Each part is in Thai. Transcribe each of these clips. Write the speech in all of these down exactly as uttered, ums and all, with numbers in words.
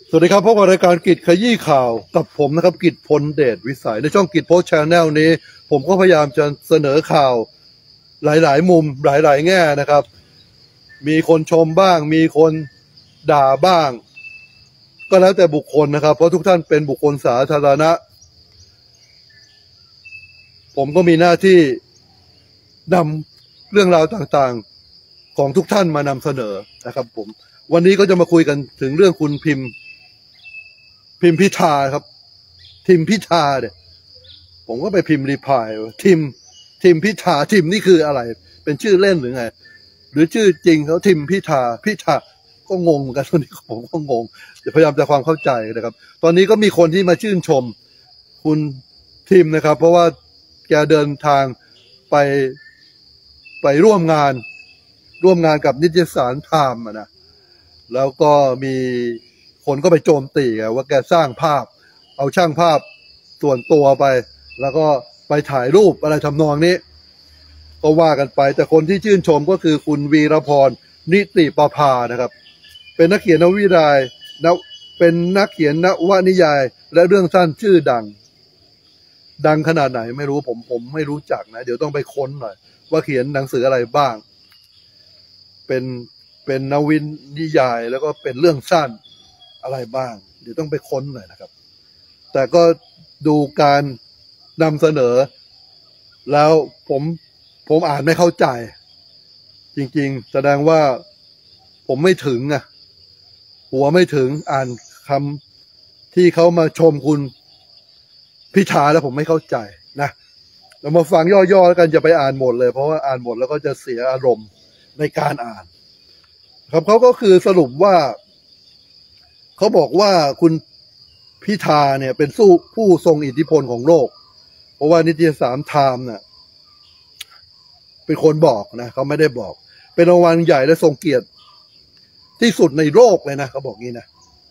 สวัสดีครับพบกับรายการกิจขยี้ข่าวกับผมนะครับกิจพลเดชวิสัยในช่องกิจโพสต์แชนแนลนี้ผมก็พยายามจะเสนอข่าวหลายๆมุมหลายๆแง่นะครับมีคนชมบ้างมีคนด่าบ้างก็แล้วแต่บุคคลนะครับเพราะทุกท่านเป็นบุคคลสาธารณะผมก็มีหน้าที่นำเรื่องราวต่างๆของทุกท่านมานำเสนอนะครับผมวันนี้ก็จะมาคุยกันถึงเรื่องคุณพิมพ์พิมพิธาครับทิมพิธาเนี่ยผมก็ไปพิมพ์รีพลายทิมทิมพิธาทิมนี่คืออะไรเป็นชื่อเล่นหรือไงหรือชื่อจริงเขาทิมพิธาพิธาก็งงกันตอนนี้ผมก็งงเดี๋ยวพยายามจะความเข้าใจนะครับตอนนี้ก็มีคนที่มาชื่นชมคุณทิมนะครับเพราะว่าแกเดินทางไปไปร่วมงานร่วมงานกับนิตยสารไทม์นะแล้วก็มีคนก็ไปโจมตีว่าแกสร้างภาพเอาช่างภาพส่วนตัวไปแล้วก็ไปถ่ายรูปอะไรทำนองนี้ก็ว่ากันไปแต่คนที่ชื่นชมก็คือคุณวีรพรนิติประภานะครับเป็นนักเขียนนวนิยายนะเป็นนักเขียนนวนิยายและเรื่องสั้นชื่อดังดังขนาดไหนไม่รู้ผมผมไม่รู้จักนะเดี๋ยวต้องไปค้นหน่อยว่าเขียนหนังสืออะไรบ้างเป็นเป็นนวนิยายแล้วก็เป็นเรื่องสั้นอะไรบ้างเดี๋ยวต้องไปค้นหน่อยนะครับแต่ก็ดูการนำเสนอแล้วผมผมอ่านไม่เข้าใจจริงๆแสดงว่าผมไม่ถึงอ่ะหัวไม่ถึงอ่านคำที่เขามาชมคุณพิธาแล้วผมไม่เข้าใจนะเรามาฟังย่อๆแล้วกันจะไปอ่านหมดเลยเพราะว่าอ่านหมดแล้วก็จะเสียอารมณ์ในการอ่านครับเขาก็คือสรุปว่าเขาบอกว่าคุณพิธาเนี่ยเป็นสู้ผู้ทรงอิทธิพลของโลกเพราะว่านิตยสารไทม์น่ะเป็นคนบอกนะเขาไม่ได้บอกเป็นรางวัลใหญ่และทรงเกียรติที่สุดในโลกเลยนะเขาบอกงี้นะ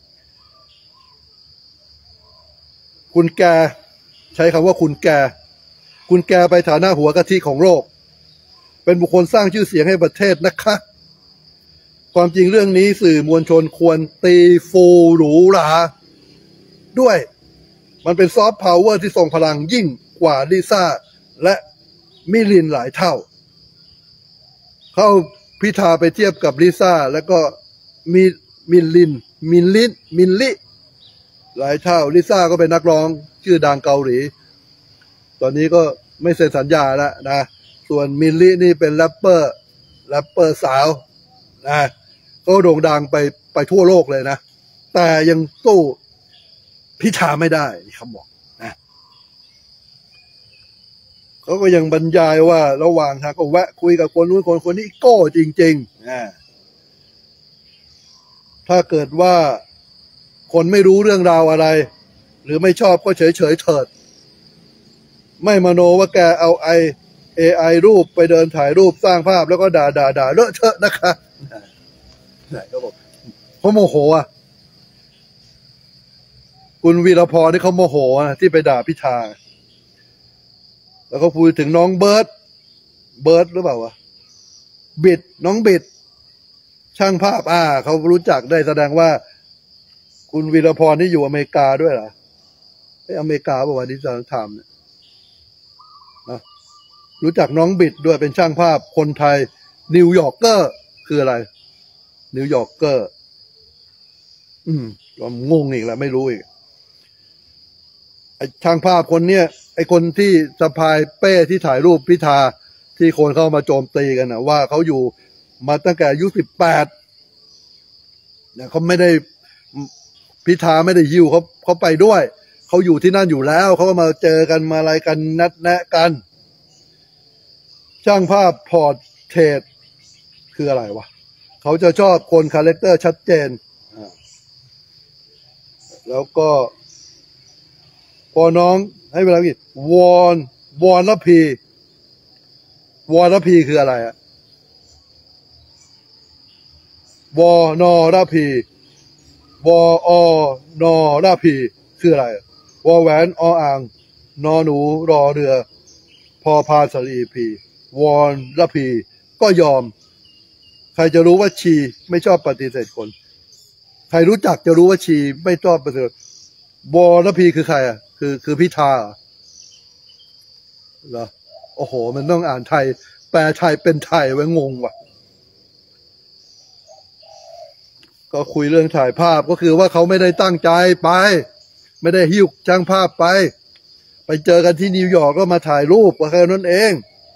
คุณแกใช้คำว่าคุณแกคุณแกไปฐานะหัวกะทิของโลกเป็นบุคคลสร้างชื่อเสียงให้ประเทศนะคะความจริงเรื่องนี้สื่อมวลชนควรตีฟูหรูหราด้วยมันเป็นซอฟต์พาวเวอร์ที่ทรงพลังยิ่งกว่าลิซ่าและมิลินหลายเท่าเข้าพิธาไปเทียบกับลิซ่าแล้วก็มีมิลินมิลินมิลลิหลายเท่าลิซ่าก็เป็นนักร้องชื่อดังเกาหลีตอนนี้ก็ไม่เซ็นสัญญาแล้วนะส่วนมิลลินี่เป็นแรปเปอร์แรปเปอร์สาวนะก็โด่งดังไปไปทั่วโลกเลยนะแต่ยังสู้พิธาไม่ได้เขาบอกนะเขาก็ยังบรรยายว่าระหว่างทางก็แวะคุยกับคนนู้นคนคนนี้โก้จริงๆนะถ้าเกิดว่าคนไม่รู้เรื่องราวอะไรหรือไม่ชอบก็เฉยเฉยเถิดไม่มโนว่าแกเอาไอเอไอรูปไปเดินถ่ายรูปสร้างภาพแล้วก็ด่าด่าด่าเลอะเทอะนะคะไหนก็บอกเขาโมโหอ่ะคุณวีรพรที่เขาโมโหที่ไปด่าพิธาแล้วก็พูดถึงน้องเบิร์ดเบิร์ดหรือเปล่าวะบิดน้องบิดช่างภาพอ่าเขารู้จักได้แสดงว่าคุณวีรพรนี่อยู่อเมริกาด้วยเหรอไออเมริกาป่าวะที่จะทำเนี่ยนะรู้จักน้องบิดด้วยเป็นช่างภาพคนไทยนิวยอร์กเกอร์คืออะไรนิวยอร์กเกอร์อืมก็งงอีกแล้วไม่รู้อีกไอ้ช่างภาพคนเนี้ยไอ้คนที่สะพายเป้ที่ถ่ายรูปพิธาที่คนเข้ามาโจมตีกันนะว่าเขาอยู่มาตั้งแต่อายุสิบแปดเนี่ยเขาไม่ได้พิธาไม่ได้ยิวเขาเขาไปด้วยเขาอยู่ที่นั่นอยู่แล้วเขาก็มาเจอกันมาอะไรกันนัดแนะกันช่างภาพพอร์เทรตคืออะไรวะเขาจะชอบคนคาแรคเตอร์ชัดเจนแล้วก็พอน้องให้เวลาอีกวอนวอนละพีวอนละพีคืออะไรอะวอนอละพีวออนอละพีคืออะไรวอแหวนออ่างนอหนูรอเรือพอพาสลีพีวอนละพีก็ยอมใครจะรู้ว่าชีไม่ชอบปฏิเสธคนใครรรู้จักจะรู้ว่าชีไม่ชอบประเสริฐวรพีคือใครอ่ะคือคือพิธาเหรอโอ้โหมันต้องอ่านไทยแปลไทยเป็นไทยไว้งงว่ะก็คุยเรื่องถ่ายภาพก็คือว่าเขาไม่ได้ตั้งใจไปไม่ได้หิ้วช่างภาพไปไปเจอกันที่นิวยอร์กก็มาถ่ายรูปก็แค่นั้นเอง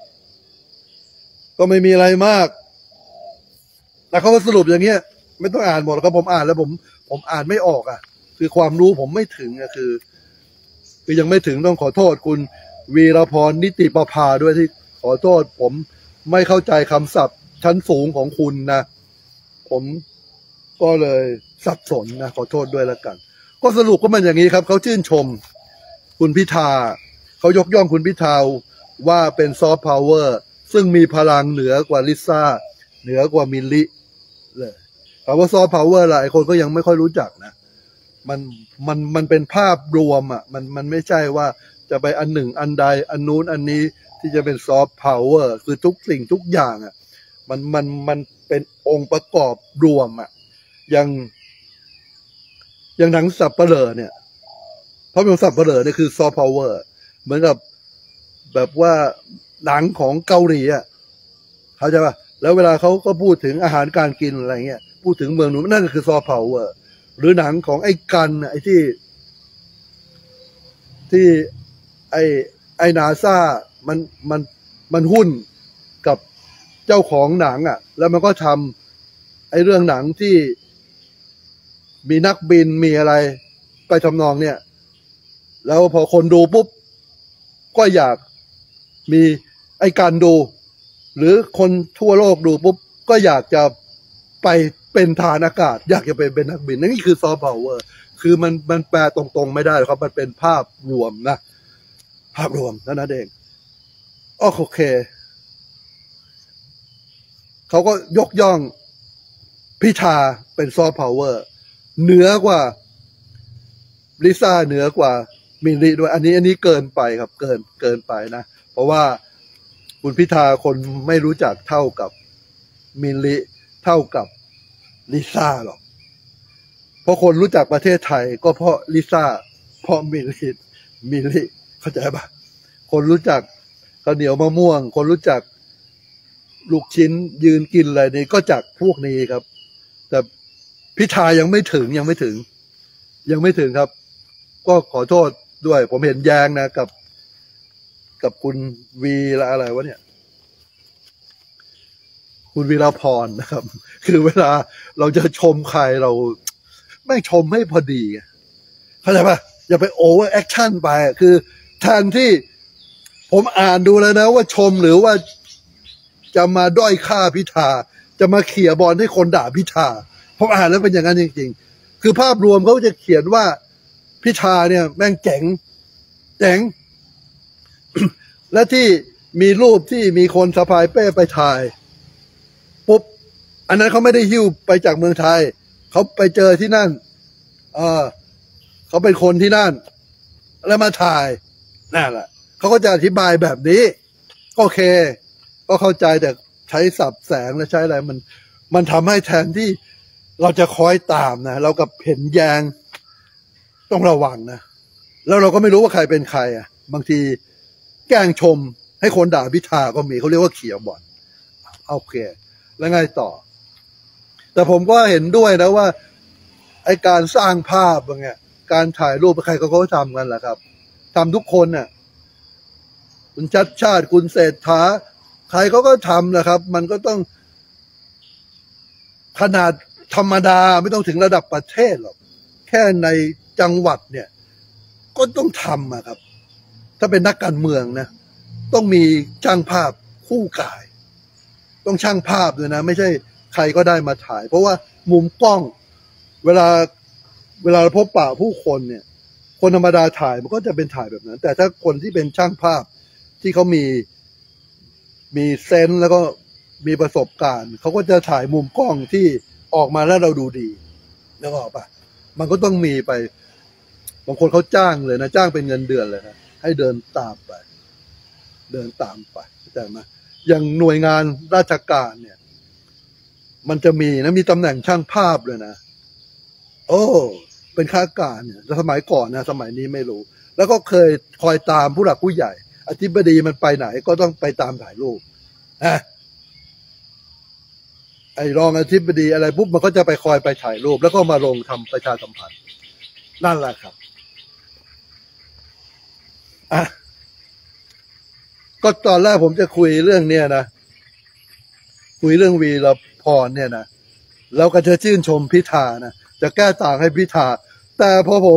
ก็ไม่มีอะไรมากแต่เขาก็สรุปอย่างเงี้ยไม่ต้องอ่านหมดครับผมอ่านแล้วผมผมอ่านไม่ออกอ่ะคือความรู้ผมไม่ถึงอ่ะคือคือยังไม่ถึงต้องขอโทษคุณวีรพรนิติประภาด้วยที่ขอโทษผมไม่เข้าใจคำศัพท์ชั้นสูงของคุณนะผมก็เลยสับสนนะขอโทษด้วยแล้วกันก็สรุปก็มันอย่างนี้ครับเขาชื่นชมคุณพิธาเขายกย่องคุณพิธาว่าเป็นซอฟต์พาวเวอร์ซึ่งมีพลังเหนือกว่าลิซ่าเหนือกว่ามิลลิเลยคำว่าซอฟต์พาวเวอร์หลายคนก็ยังไม่ค่อยรู้จักนะมันมันมันเป็นภาพรวมอ่ะมันมันไม่ใช่ว่าจะไปอันหนึ่งอันใดอันนู้นอันนี้ที่จะเป็นซอฟต์พาวเวอร์คือทุกสิ่งทุกอย่างอ่ะมันมันมันเป็นองค์ประกอบรวมอ่ะอย่างอย่างหนังสับเปลือเนี่ยเพราะเป็นสับเปลือเนี่ยคือซอฟต์พาวเวอร์เหมือนกับแบบว่าหนังของเกาหลีอ่ะเขาใจป่ะแล้วเวลาเขาก็พูดถึงอาหารการกินอะไรเงี้ยพูดถึงเมืองนู้นนั่นก็คือซอฟต์พาวเวอร์หรือหนังของไอ้กันไอ้ที่ที่ไอ้ไอ้นาซามันมันมันหุ้นกับเจ้าของหนังอ่ะแล้วมันก็ทำไอ้เรื่องหนังที่มีนักบินมีอะไรไปทำนองเนี่ยแล้วพอคนดูปุ๊บก็อยากมีไอ้การดูหรือคนทั่วโลกดูปุ๊บก็อยากจะไปเป็นทหารอากาศอยากจะไปเป็นนักบินนั่นคือซอฟต์พาวเวอร์คือมันมันแปลตรงๆไม่ได้ครับมันเป็นภาพรวมนะภาพรวมนั่นนั่นเองโอเคเขาก็ยกย่องพิธาเป็นซอฟต์พาวเวอร์เหนือกว่าลิซ่าเหนือกว่ามิลลิด้วยอันนี้อันนี้เกินไปครับเกินเกินไปนะเพราะว่าคุณพิธาคนไม่รู้จักเท่ากับมิลลิเท่ากับลิซ่าหรอกเพราะคนรู้จักประเทศไทยก็เพราะลิซ่าเพราะมิลลิมิลลิเข้าใจปะคนรู้จักข้าวเหนียวมะม่วงคนรู้จักลูกชิ้นยืนกินอะไรนี่ก็จากพวกนี้ครับแต่พิธายังไม่ถึงยังไม่ถึงยังไม่ถึงครับก็ขอโทษด้วยผมเห็นแย้งนะกับกับคุณวีละอะไรวะเนี่ยคุณวีรพรนะครับคือเวลาเราจะชมใครเราไม่ชมให้พอดีเข้าใจป่ะอย่าไปโอเวอร์แอคชั่นไปคือแทนที่ผมอ่านดูแล้วนะว่าชมหรือว่าจะมาด้อยค่าพิธาจะมาเขี่ยบอลให้คนด่าพิธาผมอ่านแล้วเป็นอย่างนั้นจริงๆคือภาพรวมเขาจะเขียนว่าพิธาเนี่ยแม่งเจ๋งเจ๋ง และที่มีรูปที่มีคนสะพายเป้ไปถ่ายปุ๊บอันนั้นเขาไม่ได้หิ้วไปจากเมืองไทยเขาไปเจอที่นั่นเออเขาเป็นคนที่นั่นแล้วมาถ่ายนั่นแหละเขาก็จะอธิบายแบบนี้โอเคก็เข้าใจแต่ใช้สับแสงและใช้อะไรมันมันทำให้แทนที่เราจะคอยตามนะเรากับเห็นแยงต้องระวังนะแล้วเราก็ไม่รู้ว่าใครเป็นใครอ่ะบางทีแกล้งชมให้คนด่าพิธาก็มีเขาเรียกว่าเขี่ยบอลโอเคแล้วไงต่อแต่ผมก็เห็นด้วยนะว่าไอการสร้างภาพอย่างเงี้ยการถ่ายรูปใครเขาก็ทำกันแหละครับทำทุกคนน่ะคุณชัดชาติคุณเศรษฐาใครเขาก็ทำนะครับ มันก็ต้องขนาดธรรมดาไม่ต้องถึงระดับประเทศหรอกแค่ในจังหวัดเนี่ยก็ต้องทำอะครับถ้าเป็นนักการเมืองนะต้องมีช่างภาพคู่กายต้องช่างภาพด้วยนะไม่ใช่ใครก็ได้มาถ่ายเพราะว่ามุมกล้องเวลาเวลาพบปะผู้คนเนี่ยคนธรรมดาถ่ายมันก็จะเป็นถ่ายแบบนั้นแต่ถ้าคนที่เป็นช่างภาพที่เขามีมีเซนส์แล้วก็มีประสบการณ์เขาก็จะถ่ายมุมกล้องที่ออกมาแล้วเราดูดีนึกออกปะมันก็ต้องมีไปบางคนเขาจ้างเลยนะจ้างเป็นเงินเดือนเลยนะให้เดินตามไปเดินตามไปแต่มาอย่างหน่วยงานราชการเนี่ยมันจะมีนะมีตำแหน่งช่างภาพเลยนะโอ้เป็นข้าราชการเนี่ยสมัยก่อนนะสมัยนี้ไม่รู้แล้วก็เคยคอยตามผู้หลักผู้ใหญ่อธิบดีมันไปไหนก็ต้องไปตามถ่ายรูปนะไอ้รองอธิบดีอะไรปุ๊บมันก็จะไปคอยไปถ่ายรูปแล้วก็มาลงทำประชาสัมพันธ์นั่นแหละครับอ่ะก็ตอนแรกผมจะคุยเรื่องเนี้ยนะคุยเรื่องวีรพรเนี่ยนะแล้วก็จะชื่นชมพิธานะจะแก้ต่างให้พิธาแต่พอผม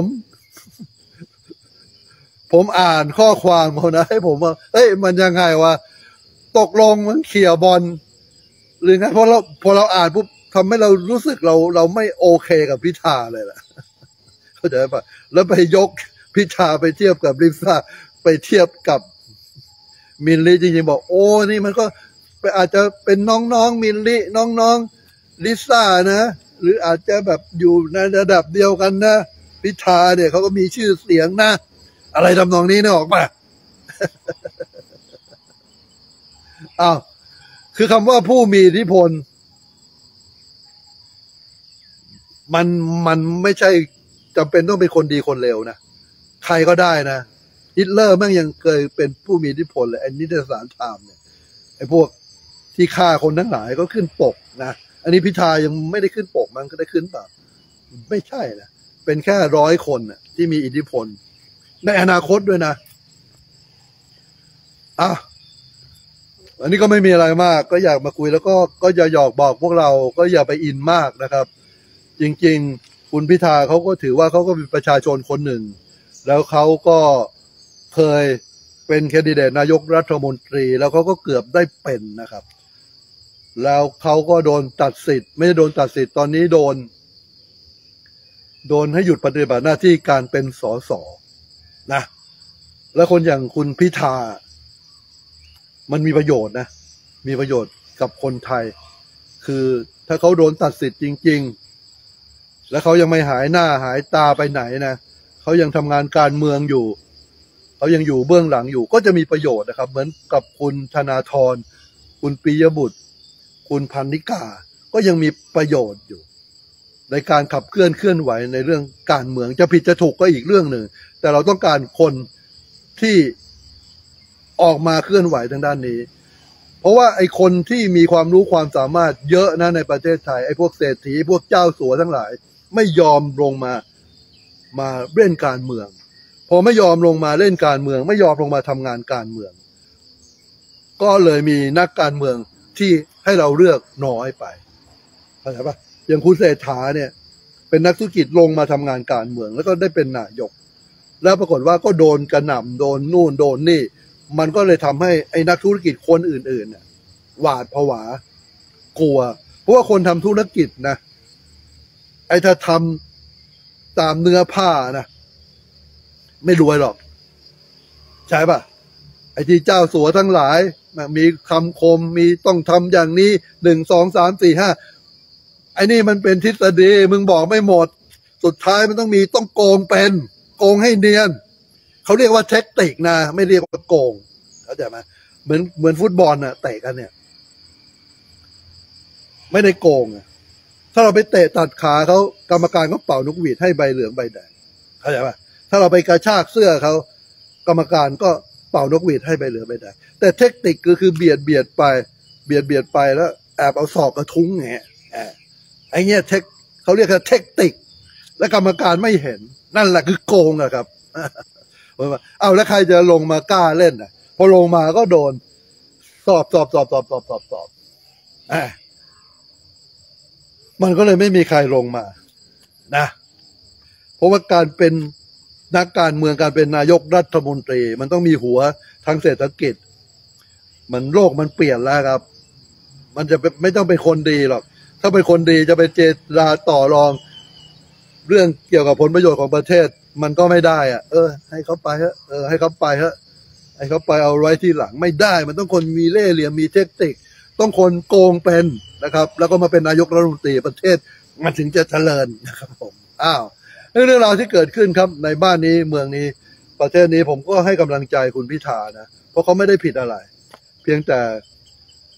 ผมอ่านข้อความเขานะให้ผมว่าเอ้ยมันยังไงวะตกลงมันเขี่ยบอลหรือไงเพราะเราพอเราอ่านปุ๊บทำให้เรารู้สึกเราเราไม่โอเคกับพิธาเลยล่ะเข้าใจป่ะแล้วไปยกพิธาไปเทียบกับลิซ่าไปเทียบกับมิลลิจริงๆบอกโอ้นี่มันก็อาจจะเป็นน้องๆมิลลิน้องๆลิซ่านะหรืออาจจะแบบอยู่ในระดับเดียวกันนะพิธาเนี่ยเขาก็มีชื่อเสียงนะอะไรทำนองนี้เนี่ยออกมา อ้าวคือคำว่าผู้มีอิทธิพลมันมันไม่ใช่จำเป็นต้องเป็นคนดีคนเลวนะใครก็ได้นะฮิตเลอร์แม่งยังเคยเป็นผู้มีอิทธิพลเลยไอ้นิตยสารไทม์เนี่ยไอ้พวกที่ฆ่าคนทั้งหลายก็ขึ้นปกนะอันนี้พิธายังไม่ได้ขึ้นปกมันก็ได้ขึ้นเปล่าไม่ใช่นะเป็นแค่ร้อยคนนะที่มีอิทธิพลในอนาคตด้วยนะอ่ะอันนี้ก็ไม่มีอะไรมากก็อยากมาคุยแล้วก็ก็อย่าหยอกบอกพวกเราก็อย่าไปอินมากนะครับจริงๆคุณพิธาเขาก็ถือว่าเขาก็เป็นประชาชนคนหนึ่งแล้วเขาก็เคยเป็นแคนดิเดตนายกรัฐมนตรีแล้วเขาก็เกือบได้เป็นนะครับแล้วเขาก็โดนตัดสิทธิ์ไม่ได้โดนตัดสิทธิ์ตอนนี้โดนโดนให้หยุดปฏิบัติหน้าที่การเป็นสสนะแล้วคนอย่างคุณพิธามันมีประโยชน์นะมีประโยชน์กับคนไทยคือถ้าเขาโดนตัดสิทธิ์จริงๆแล้วเขายังไม่หายหน้าหายตาไปไหนนะเขายังทำงานการเมืองอยู่เขายังอยู่เบื้องหลังอยู่ก็จะมีประโยชน์นะครับเหมือนกับคุณธนาธรคุณปิยบุตรคุณพันนิกาก็ยังมีประโยชน์อยู่ในการขับเคลื่อนเคลื่อนไหวในเรื่องการเมืองจะผิดจะถูกก็อีกเรื่องหนึ่งแต่เราต้องการคนที่ออกมาเคลื่อนไหวทางด้านนี้เพราะว่าไอ้คนที่มีความรู้ความสามารถเยอะนะในประเทศไทยไอ้พวกเศรษฐีพวกเจ้าสัวทั้งหลายไม่ยอมลงมามาเล่นการเมืองพอไม่ยอมลงมาเล่นการเมืองไม่ยอมลงมาทำงานการเมืองก็เลยมีนักการเมืองที่ให้เราเลือกน้อยไปเข้าใจปะอย่างคุณเศรษฐาเนี่ยเป็นนักธุรกิจลงมาทำงานการเมืองแล้วก็ได้เป็นนายกแล้วปรากฏว่าก็โดนกระหน่ำโดนนู่นโดนนี่มันก็เลยทำให้ไอ้นักธุรกิจคนอื่นๆเนี่ยหวาดผวากลัวเพราะว่าคนทำธุรกิจนะไอ้ถ้าทำตามเนื้อผ้านะไม่รวยหรอกใช่ป่ะไอ้ที่เจ้าสัวทั้งหลายมีคำคมมีต้องทำอย่างนี้หนึ่งสองสามสี่ห้าไอ้นี่มันเป็นทฤษฎีมึงบอกไม่หมดสุดท้ายมันต้องมีต้องโกงเป็นโกงให้เนียนเขาเรียกว่าเทคนิคนะไม่เรียกว่าโกงเข้าใจไหมเหมือนเหมือนฟุตบอลนะเตะกันเนี่ยไม่ได้โกงอะถ้าเราไปเตะตัดขาเขากรรมการก็เป่านกหวีดให้ใบเหลืองใบแดงเข้าใจป่ะถ้าเราไปกระชากเสื้อเขากรรมการก็เป่านกหวีดให้ใบเหลืองใบแดงแต่เทคนิคก็คือเบียดเบียดไปเบียดเบียดไปแล้วแอบเอาศอกกระทุ้งแงะไอ้เงี้ยเทคเขาเรียกว่าเทคนิคและกรรมการไม่เห็นนั่นแหละคือโกงอะครับเอาแล้วใครจะลงมากล้าเล่นอ่ะพอลงมาก็โดนสอบสอบสอบสอบสอบสอบสอบอ่ะมันก็เลยไม่มีใครลงมานะเพราะว่าการเป็นนักการเมืองการเป็นนายกรัฐมนตรีมันต้องมีหัวทางเศรษฐกิจมันโลกมันเปลี่ยนแล้วครับมันจะไม่ต้องเป็นคนดีหรอกถ้าเป็นคนดีจะไปเจรจาต่อรองเรื่องเกี่ยวกับผลประโยชน์ของประเทศมันก็ไม่ได้อ่ะเออให้เขาไปเถอะเออให้เขาไปเถอะให้เขาไปเอาไว้ที่หลังไม่ได้มันต้องคนมีเล่ห์เหลี่ยมมีเทคนิคต้องคนโกงเป็นนะครับแล้วก็มาเป็นนายกรัฐมนตรีประเทศมันถึงจะเจริญนะครับผมอ้าวเรื่องราวที่เกิดขึ้นครับในบ้านนี้เมืองนี้ประเทศนี้ผมก็ให้กำลังใจคุณพิธานะเพราะเขาไม่ได้ผิดอะไรเพียงแต่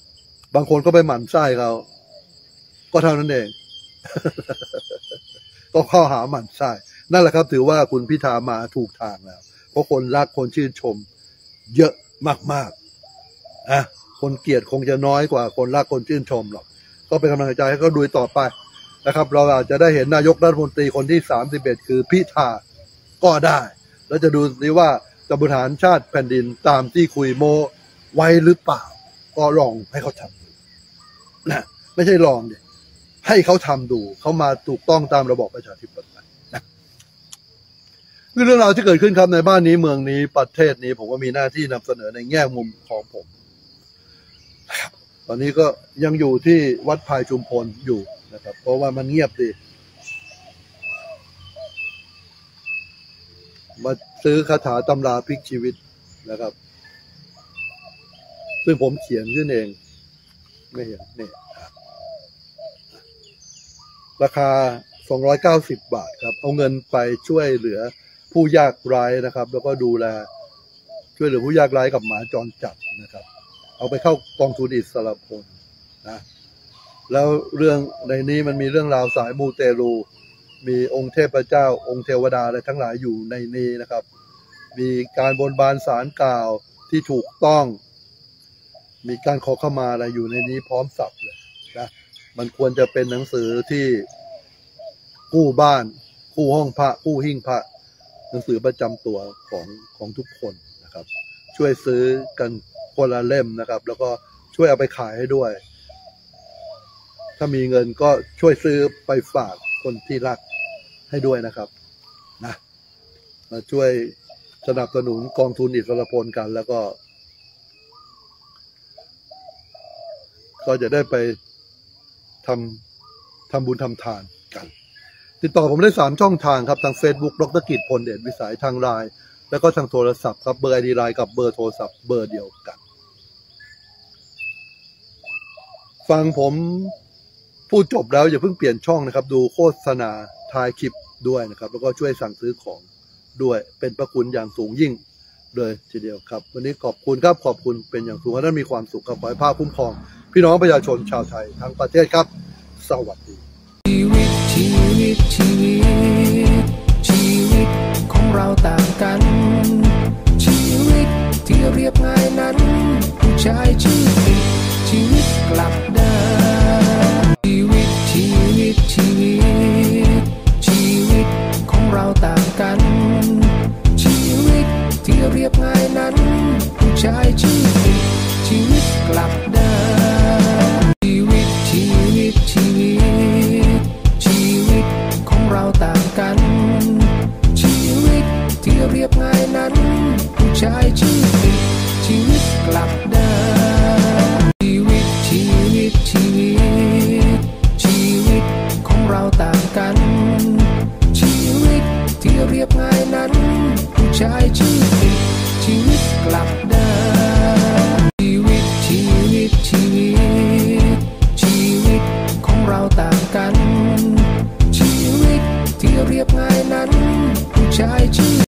บางคนก็ไปหมั่นไส้เขาก็เท่านั้นเองก็ข้อหาหมั่นไส้นั่นแหละครับถือว่าคุณพิธามาถูกทางแล้วเพราะคนรักคนชื่นชมเยอะมากๆอ่ะคนเกลียดคงจะน้อยกว่าคนรักคนชื่นชมหรอกก็เป็นกำลังใจให้เขาดูต่อไปนะครับเราอาจจะได้เห็นนายกรัฐมนตรีคนที่สามสิบเอ็ดคือพิธาก็ได้แล้วจะดูดีว่าจะบริหารชาติแผ่นดินตามที่คุยโมไว้หรือเปล่าก็ลองให้เขาทำดูนะไม่ใช่ลองดิให้เขาทำดูเขามาถูกต้องตามระบอบประชาธิปไตยนะคือเรื่องราวที่เกิดขึ้นครับในบ้านนี้เมืองนี้ประเทศนี้ผมก็มีหน้าที่นำเสนอในแง่มุมของผมนะครับตอนนี้ก็ยังอยู่ที่วัดพายชุมพลอยู่นะครับเพราะว่ามันเงียบดีมาซื้อคาถาตำราพลิกชีวิตนะครับซึ่งผมเขียนขึ้นเองไม่เห็นนี่ราคาสองร้อยเก้าสิบบาทครับเอาเงินไปช่วยเหลือผู้ยากไร้นะครับแล้วก็ดูแลช่วยเหลือผู้ยากไร้กับหมาจรจัดนะครับเอาไปเข้ากองทุนอิสระพลนะแล้วเรื่องในนี้มันมีเรื่องราวสายมูเตลูมีองค์เทพเจ้าองค์เทวดาอะไรทั้งหลายอยู่ในนี้นะครับมีการบนบานศาลกล่าวที่ถูกต้องมีการขอเข้ามาอะไรอยู่ในนี้พร้อมสับเลยนะมันควรจะเป็นหนังสือที่คู่บ้านคู่ห้องพระคู่หิ้งพระหนังสือประจำตัวของของทุกคนนะครับช่วยซื้อกันคนละเล่มนะครับแล้วก็ช่วยเอาไปขายให้ด้วยถ้ามีเงินก็ช่วยซื้อไปฝากคนที่รักให้ด้วยนะครับนะมาช่วยสนับสนุนกองทุนอิสระพลกันแล้วก็ก็จะได้ไปทำทำบุญทำทานกันติดต่อผมได้สามช่องทางครับทาง Facebook ดร.กิจพลเดชวิสัยทางไลน์แล้วก็ทางโทรศัพท์ครับเบอร์ ไอ ดี ไลน์กับเบอร์โทรศัพท์เบอร์เดียวกันฟังผมพูดจบแล้วอย่าเพิ่งเปลี่ยนช่องนะครับดูโฆษณาท้ายคลิปด้วยนะครับแล้วก็ช่วยสั่งซื้อของด้วยเป็นพระคุณอย่างสูงยิ่งเลยทีเดียวครับวันนี้ขอบคุณครับขอบคุณเป็นอย่างสูงและมีความสุขครับขอให้พระคุ้มครองพี่น้องประชาชนชาวไทยทั้งประเทศครับสวัสดีชีวิตชีวิตชีวิตชีวิตของเราต่างกันชีวิตที่เรียบง่ายนั้นผู้ชายชื่อผิดชีวิตกลับได้ชีวิตชีวิตชีวิตชีวิตของเราต่างกันชีวิตที่เรียบง่ายนั้นผู้ชายชื่อผิดชีวิตกลับได้ชีวิตชีวิตชีวิตชีวิตของเราต่างกันชีวิตที่เรียบง่ายนั้นผู้ชายชื่อผิดชีวิตกลับได้ชีวิตชีวิตชีวิตชีวิตของเราต่างกันชีวิตที่เรียบง่ายนั้นผู้ชายชื่อผิดชีวิตกลับได้ชีวิตชีวิตชีวิตชีวิตของเราต่างกันชีวิตที่เรียบง่ายนั้นผู้ชายชื่อ